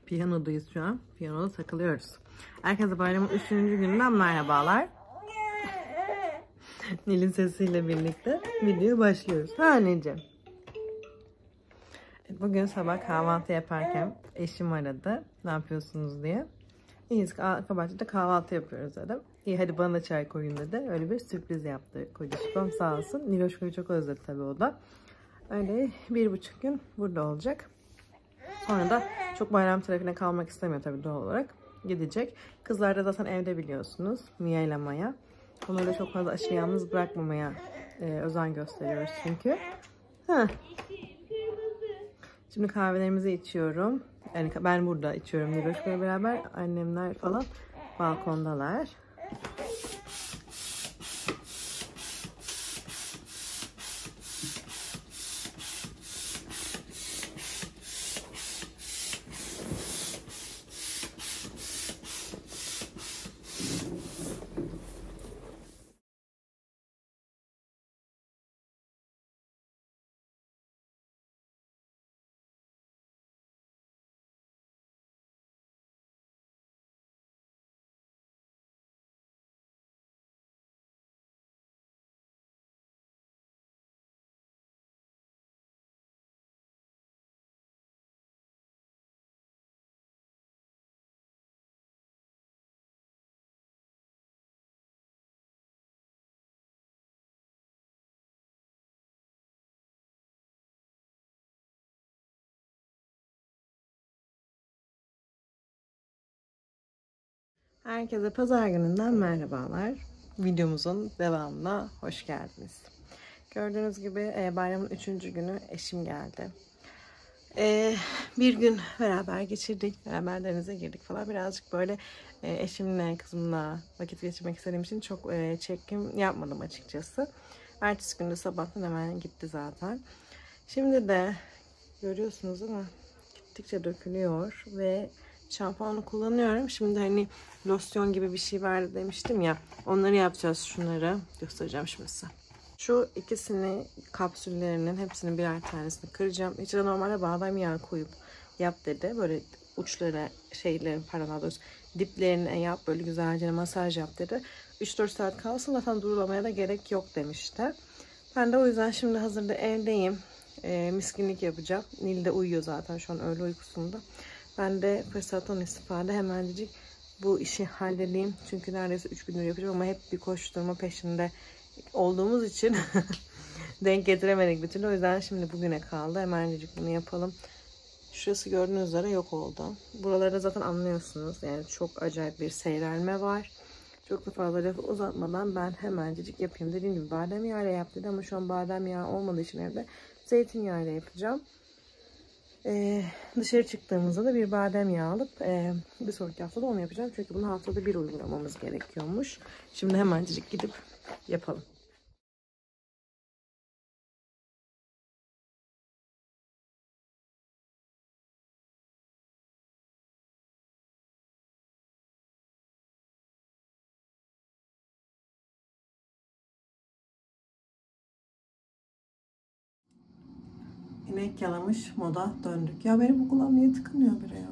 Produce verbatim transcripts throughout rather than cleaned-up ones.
Piyanodayız şu an. Piyanoda takılıyoruz. Herkese bayramın üçüncü gününden merhabalar. Nil'in sesiyle birlikte video başlıyoruz. Ha anneciğim. Bugün sabah kahvaltı yaparken eşim aradı. Ne yapıyorsunuz diye. İyiyiz. Kabahçede kahvaltı yapıyoruz dedim. İyi hadi bana da çay koyun dedi. Öyle bir sürpriz yaptı kocacığım sağ olsun. Niloşko'yu çok özledi tabii o da. Öyle bir buçuk gün burada olacak. Sonra da çok bayram trafiğine kalmak istemiyor tabii doğal olarak. Gidecek. Kızlar da zaten evde biliyorsunuz. Mia ile Maya. Onları da çok fazla aşırı yalnız bırakmamaya e, özen gösteriyoruz çünkü. Heh. Şimdi kahvelerimizi içiyorum. Yani ben burada içiyorum Niloşko'yla beraber. Annemler falan balkondalar. Herkese pazar gününden merhabalar. Videomuzun devamına hoş geldiniz. Gördüğünüz gibi bayramın üçüncü günü eşim geldi. Ee, bir gün beraber geçirdik. Beraber denize girdik falan. Birazcık böyle eşimle, kızımla vakit geçirmek istediğim için çok çekim yapmadım açıkçası. Ertesi günde sabahtan hemen gitti zaten. Şimdi de görüyorsunuz ama gittikçe dökülüyor ve şampuanı kullanıyorum. Şimdi hani losyon gibi bir şey vardı demiştim ya. Onları yapacağız, şunları. Göstereceğim şimdi size. Şu ikisini, kapsüllerinin hepsinin birer tanesini kıracağım. İçine normalde badem yağı koyup yap dedi. Böyle uçlara, şeylerin, pardon daha doğrusu diplerine yap. Böyle güzelce masaj yap dedi. üç dört saat kalsın, zaten durulamaya da gerek yok demişti. Ben de o yüzden şimdi hazırda evdeyim. E, miskinlik yapacağım. Nil de uyuyor zaten şu an öğle uykusunda. Ben de fırsattan istifade hemencik bu işi halledeyim. Çünkü neredeyse üç gündür yapacağım ama hep bir koşturma peşinde olduğumuz için denk getiremedik bir türlü. O yüzden şimdi bugüne kaldı. Hemencik bunu yapalım. Şurası gördüğünüz üzere yok oldu. Buralarda zaten anlıyorsunuz. Yani çok acayip bir seyrelme var. Çok da fazla lafı uzatmadan ben hemencik yapayım. Dediğim gibi badem yağı ile yap dedi ama şu an badem yağı olmadığı için evde zeytinyağı ile yapacağım. Ee, dışarı çıktığımızda da bir badem yağı alıp e, bir sonraki haftada onu yapacağım. Çünkü bunu haftada bir uygulamamız gerekiyormuş. Şimdi hemencik gidip yapalım. İnek yalamış moda döndük. Ya benim bu kulağım niye tıkanıyor buraya?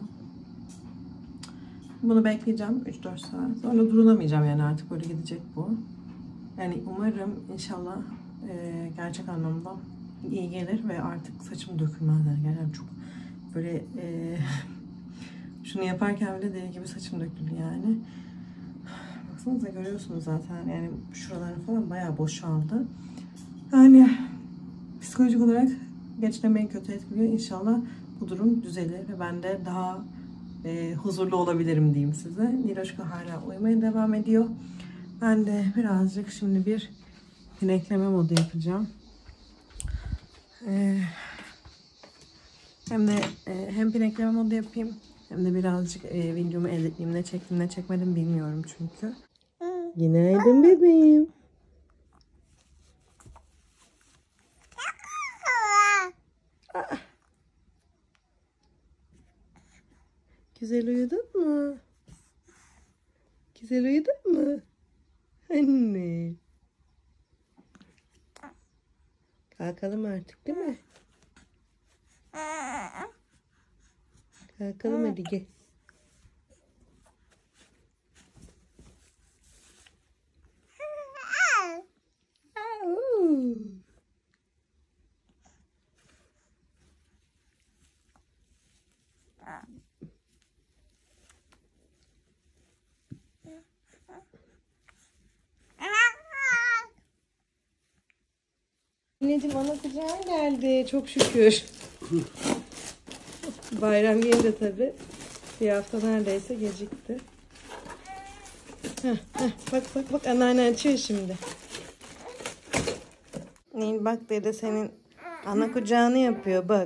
Bunu bekleyeceğim üç dört saat. Sonra durulamayacağım yani, artık böyle gidecek bu. Yani umarım inşallah e, gerçek anlamda iyi gelir ve artık saçım dökülmez. Yani gerçekten çok böyle e, şunu yaparken bile deli gibi saçım döküldü yani. Baksanıza, görüyorsunuz zaten yani şuraları falan bayağı boşaldı. Yani psikolojik olarak gerçekten beni kötü etkiliyor. İnşallah bu durum düzelir ve ben de daha e, huzurlu olabilirim diyeyim size. Niloşko hala uyumaya devam ediyor. Ben de birazcık şimdi bir pinekleme modu yapacağım. Ee, hem de e, hem pinekleme modu yapayım hem de birazcık e, videomu editleyeyim. Ne çektim ne çekmedim bilmiyorum çünkü. Günaydın bebeğim. Aa. Güzel uyudun mu? Güzel uyudun mu? Anne. Kalkalım artık değil mi? Kalkalım hadi gel. Anneciğim ana kucağına geldi. Çok şükür. Bayram gelince tabii bir hafta neredeyse gecikti. Heh, heh. Bak bak bak anneanne açıyor şimdi. Nil bak dede senin ana kucağını yapıyor bak.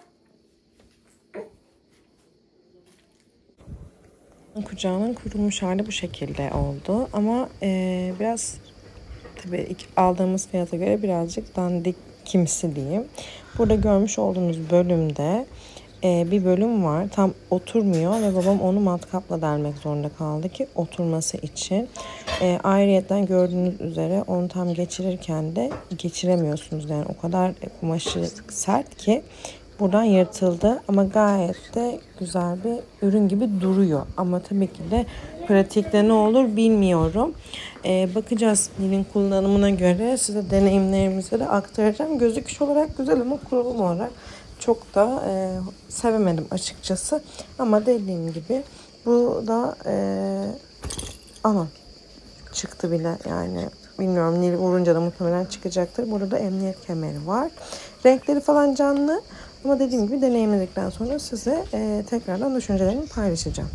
Kucağının kurulmuş hali bu şekilde oldu ama e, biraz tabii aldığımız fiyata göre birazcık dandik kimsi diyeyim. Burada görmüş olduğunuz bölümde e, bir bölüm var. Tam oturmuyor ve babam onu matkapla delmek zorunda kaldı ki oturması için. E, ayrıyeten gördüğünüz üzere onu tam geçirirken de geçiremiyorsunuz. Yani o kadar kumaşı sert ki buradan yırtıldı ama gayet de güzel bir ürün gibi duruyor. Ama tabii ki de pratikte ne olur bilmiyorum. Ee, bakacağız Nil'in kullanımına göre size deneyimlerimizi de aktaracağım. Gözüküş olarak güzel ama kurulum olarak çok da e, sevemedim açıkçası. Ama dediğim gibi bu da e, aman çıktı bile yani. Bilmiyorum Nil vurunca da muhtemelen çıkacaktır. Burada da emniyet kemeri var. Renkleri falan canlı. Ama dediğim gibi deneyimledikten sonra size e, tekrardan düşüncelerimi paylaşacağım.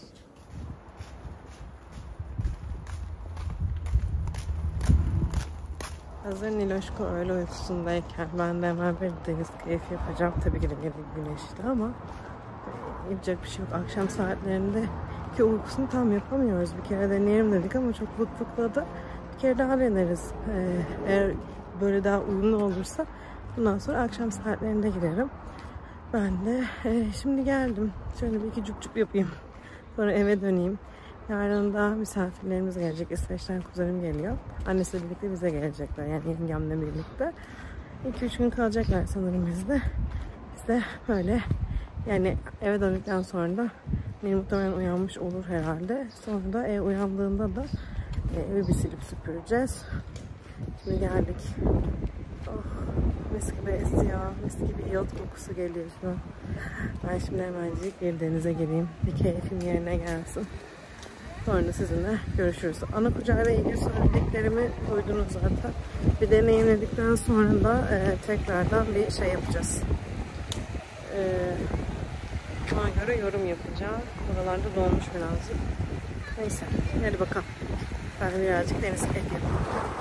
Hazır Niloşko öyle uykusundayken ben de hemen bir deniz keyfi yapacağım. Tabii ki de güneşli ama yapacak bir şey yok. Akşam saatlerinde ki uykusunu tam yapamıyoruz. Bir kere deneyelim dedik ama çok vık vıkladı. Bir kere daha deneriz. Ee, eğer böyle daha uyumlu olursa bundan sonra akşam saatlerinde giderim. Ben de e, şimdi geldim. Şöyle bir iki cuk cuk yapayım. Sonra eve döneyim. Yarın da misafirlerimiz gelecek. İsveç'ten kuzenim geliyor. Annesiyle birlikte bize gelecekler. Yani yengemle birlikte. iki üç gün kalacaklar sanırım bizde. Biz de böyle yani eve döndükten sonra da benim muhtemelen uyanmış olur herhalde. Sonra da ev uyandığında da e, evi bir silip süpüreceğiz. Şimdi geldik. Oh, mis gibi esiyor. Mis gibi iyot kokusu geliyor şu an. Ben şimdi hemencik bir denize gireyim. Bir keyfim yerine gelsin. Sonra sizinle görüşürüz. Ana kucağıyla ilgili söylediklerimi duydunuz zaten. Bir deneyimledikten sonra da e, tekrardan bir şey yapacağız. E, ona göre yorum yapacağım. Buralarda dolmuş birazcık. Neyse. Hadi bakalım. Ben birazcık deniz keyfi yapayım.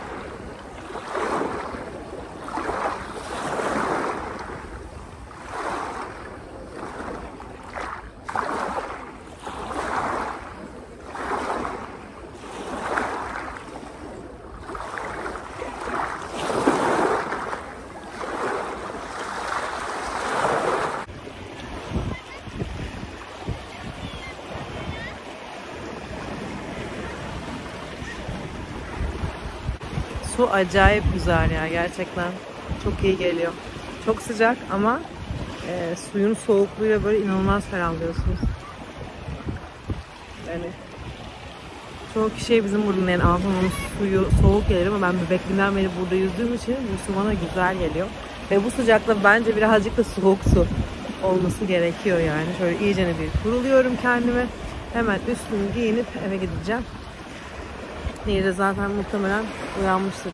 Su acayip güzel ya gerçekten. Çok iyi geliyor. Çok sıcak ama e, suyun soğukluğuyla böyle inanılmaz ferahlıyorsunuz. Yani çoğu kişiye bizim buranın yani Almanya'nın suyu soğuk gelir ama ben bebekliğimden beri burada yüzdüğüm için bu su bana güzel geliyor. Ve bu sıcakta bence birazcık da soğuk su olması gerekiyor yani. Şöyle iyicene bir kuruluyorum kendime. Hemen üstümü giyinip eve gideceğim. Nehir'de zaten muhtemelen uyanmıştır.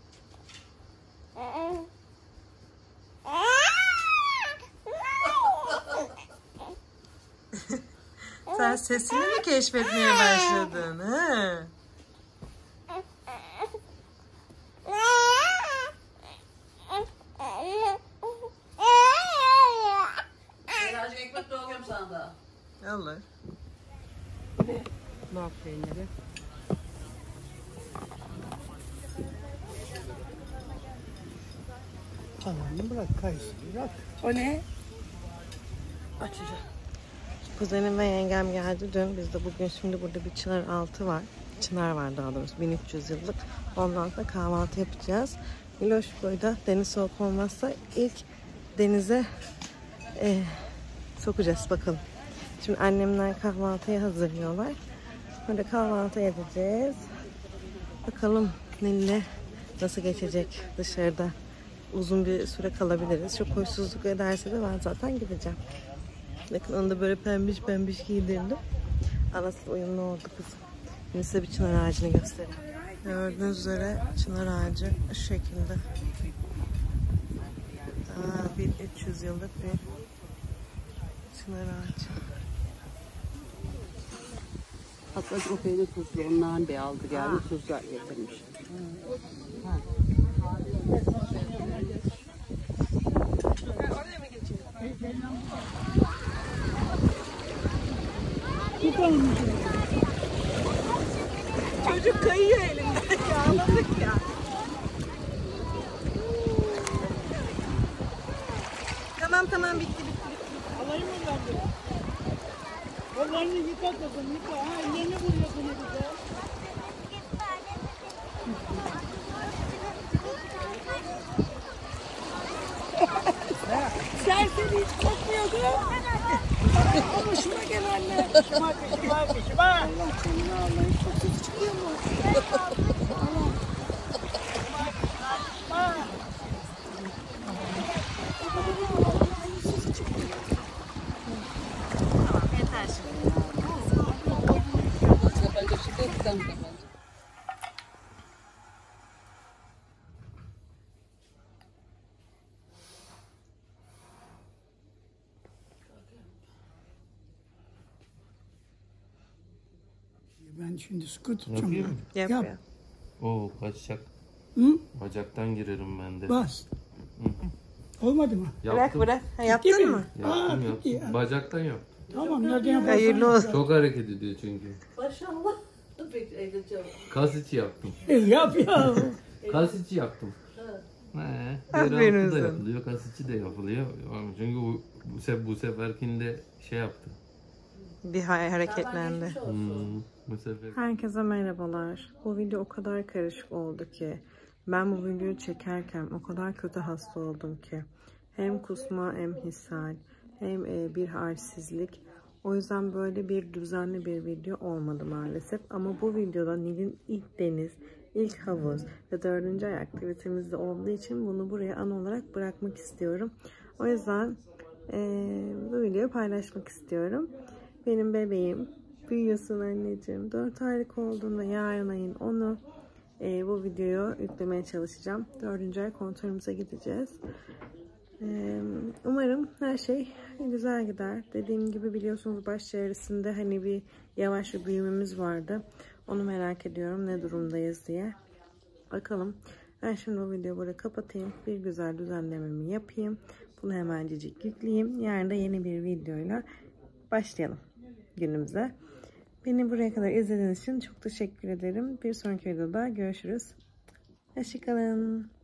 Sen sesini mi keşfetmeye başladın? He? Birazcık ekmek doğruyorum sana da. Olur. Bak peyniri. Tamam bırak kayısın bırak. O ne? Açacağım. Kuzenim ve yengem geldi dün. Biz de bugün şimdi burada bir çınar altı var. Çınar var daha doğrusu bin üç yüz yıllık. Ondan sonra kahvaltı yapacağız. Miloşko'yu da deniz soğuk olmazsa ilk denize e, sokacağız bakalım. Şimdi annemler kahvaltıyı hazırlıyorlar. Burada kahvaltı edeceğiz. Bakalım Nil'le nasıl geçecek dışarıda. Uzun bir süre kalabiliriz. Çok huysuzluk ederse de ben zaten gideceğim. Bakın onu da böyle pembiş pembiş giydirdim. Anası uyumlu oldu kızım. Şimdi size bir çınar ağacını göstereyim. Gördüğünüz üzere çınar ağacı şu şekilde. Aa, bin üç yüz yıllık bir çınar ağacı. Hatta o peynir tuzlu ondan bir aldı geldi. Tuzla getirmiş. Ha. Çocuk kayıyor elimden. Ağladık ya. Tamam tamam bitti bitti. Alayım mı ben de? Kollarını yıka kızım yıka. Ha ellerini vuruyorsun ne güzel. Serseri hiç kokmuyordu. Ama şuna gel anne. Şıma şıma şıma. Allah canını Allah'ın çok kötü çıkıyor mu? Ben şimdi sıkı tutacağım. Yapayım mı? Yap Yap. ya. Oo kaçacak. Hı? Bacaktan girerim ben de. Bas. Olmadı mı? Bırak Yaptım. bırak. Ha, yaptın Bitti mi? mı? Aa, Yaptım bitti yaptım. ya. Bacaktan yaptım. Tamam nereden yaparsan. Hayırlı olsun. Çok hareket ediyor çünkü. Maşallah. Peki evleneceğim. Kas içi yaptım. Yap ya. Kas içi yaptım. He. Aferin Yeraltı da sana. yapılıyor, kas içi de yapılıyor. Ama çünkü bu, bu, sef bu seferkinde şey yaptı. Bir hay- hareketlendi. Hmm, bu sefer. Herkese merhabalar. Bu video o kadar karışık oldu ki ben bu videoyu çekerken o kadar kötü hasta oldum ki hem kusma hem ishal hem e, bir halsizlik. O yüzden böyle bir düzenli bir video olmadı maalesef. Ama bu videoda Nil'in ilk deniz, ilk havuz ve dördüncü ay aktivitemizde olduğu için bunu buraya an olarak bırakmak istiyorum. O yüzden e, bu videoyu paylaşmak istiyorum. Benim bebeğim büyüyorsun anneciğim. dört aylık olduğunda yarın ayın onu e, bu videoyu yüklemeye çalışacağım. dördüncü ay kontrolümüze gideceğiz. E, umarım her şey güzel gider. Dediğim gibi biliyorsunuz baş çevresinde hani bir yavaş bir büyümemiz vardı. Onu merak ediyorum ne durumdayız diye. Bakalım. Ben şimdi bu videoyu burada kapatayım. Bir güzel düzenlememi yapayım. Bunu hemencecik yükleyeyim. Yarın da yeni bir videoyla başlayalım günümüze. Beni buraya kadar izlediğiniz için çok teşekkür ederim. Bir sonraki videoda görüşürüz. Hoşçakalın.